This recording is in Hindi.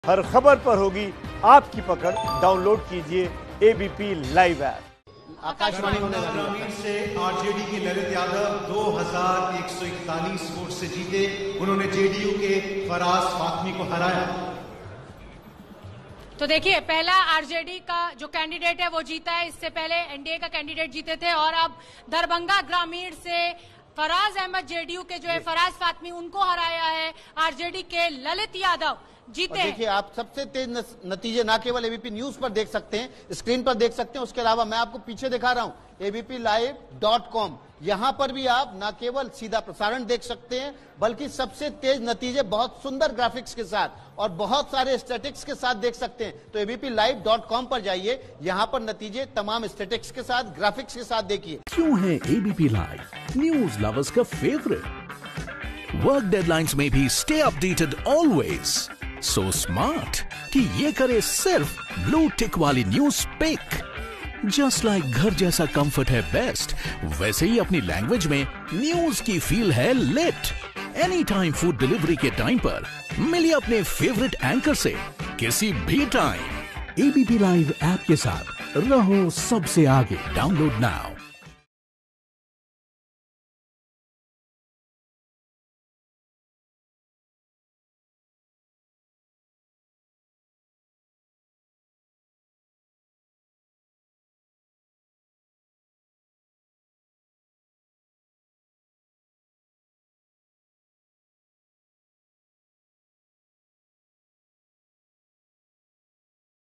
हर खबर पर होगी आपकी पकड़। डाउनलोड कीजिए एबीपी लाइव ऐप। आकाशवाणी ग्रामीण से आरजेडी के ललित यादव 2141 वोट से जीते। उन्होंने जेडीयू के फराज फातमी को हराया। तो देखिए, पहला आरजेडी का जो कैंडिडेट है वो जीता है। इससे पहले एनडीए का कैंडिडेट जीते थे और अब दरभंगा ग्रामीण से फराज अहमद जेडीयू के जो है फराज फातमी उनको हराया है। आरजेडी के ललित यादव जीते। देखिए, आप सबसे तेज नतीजे ना केवल एबीपी न्यूज पर देख सकते हैं, स्क्रीन पर देख सकते हैं, उसके अलावा मैं आपको पीछे दिखा रहा हूं abplive.com। यहां पर भी आप न केवल सीधा प्रसारण देख सकते हैं बल्कि सबसे तेज नतीजे बहुत सुंदर ग्राफिक्स के साथ और बहुत सारे स्टैटिक्स के साथ देख सकते हैं। तो abplive.com पर जाइए, यहां पर नतीजे तमाम स्टैटिक्स के साथ, ग्राफिक्स के साथ देखिए। क्यों है एबीपी लाइव न्यूज लवर्स का फेवरेट? वर्क डेडलाइंस में भी stay updated always. So smart कि ये करे सिर्फ ब्लू टिक वाली न्यूज पिक। जस्ट लाइक घर जैसा कंफर्ट है बेस्ट, वैसे ही अपनी लैंग्वेज में न्यूज की फील है lit. Any time food delivery के टाइम पर मिलिए अपने फेवरेट एंकर से किसी भी टाइम। एबीपी लाइव ऐप के साथ रहो सबसे आगे। Download now.